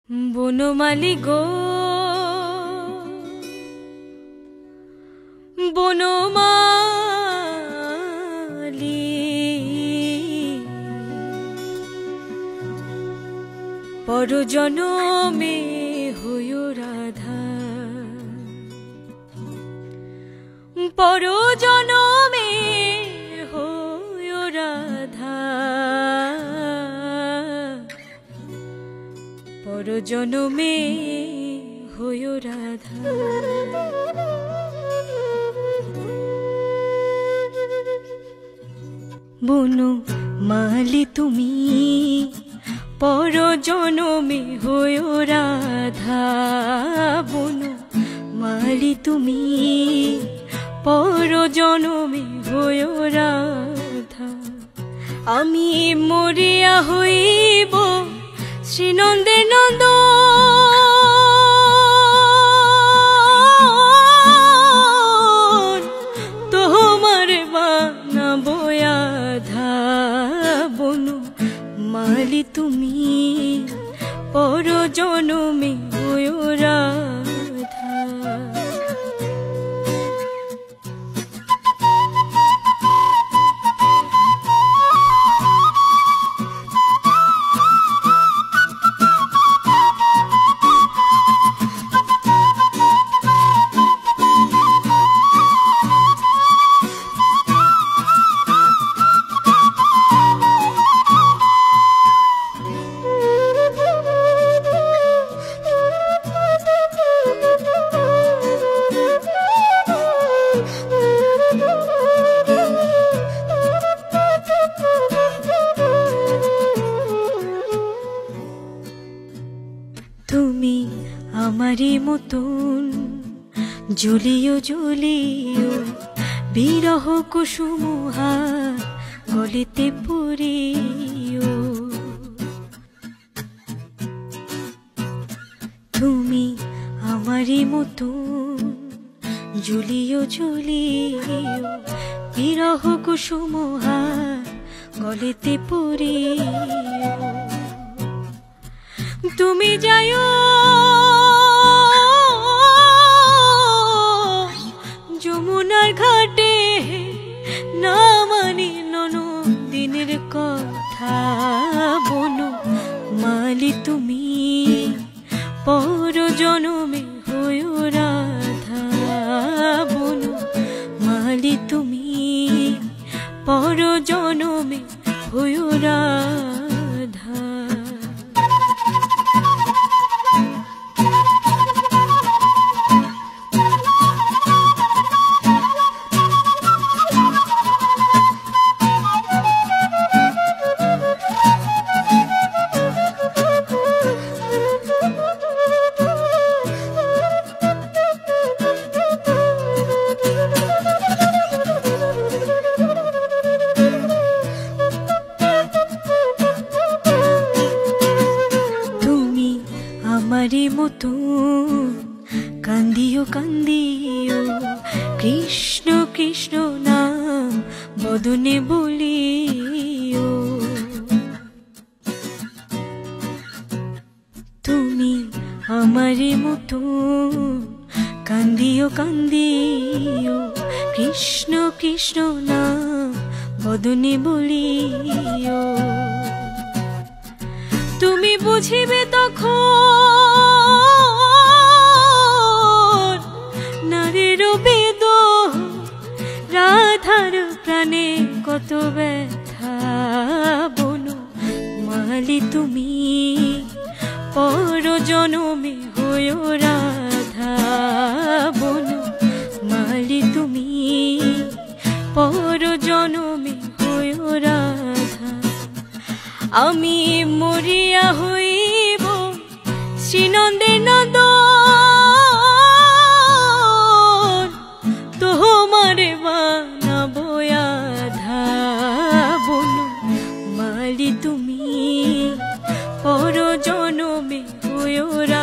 বনমালী গো বনমালী, পরজনমে হইও রাধা, পরজনমে হইও রাধা, পরজনমে হইও রাধা। বনমালী তুমি পরজনমে হইও রাধা, বনমালী তুমি পরজনমে হইও রাধা। আমি মরিয়া হইব শ্রীনন্দের নন্দ, তোমার বানাবো আধা। বনমালী তুমি পরজনমে হইও রাধা। তুমি আমারি মতন জ্বলিও জ্বলিও, বিরহ কুসুম হাত গলিতে পড়িও। তুমি আমারি মতন জ্বলিও জ্বলিও, বিরহ কুসুম হাত গলিতে পড়িও। তুমি যাইও যমুনার ঘাটে, না মানি ননদিনের কথা। বনমালী তুমি পরজনমে হইও রাধা, বনমালী তুমি পরজনমে হইও রাধা। আমারি মতো কান্দিও কান্দিও, কৃষ্ণ কৃষ্ণ নাম বদনে বলিও। তুমি আমারি মতো কান্দিও কান্দিও, কৃষ্ণ কৃষ্ণ নাম বদনে বলিও। তুমি বুঝিবে তখন নারীর বেদ, রাধার প্রাণে কত ব্যথা। বনমালী তুমি পরজনমে হইও রাধা, বনমালী তুমি পরজনমে হইও রাধা। আমি মরিয়া হইব শ্রীনন্দের নন্দ, তোমার বানাবো আধা। বনমালী তুমি পরজনমে হইও রাধা।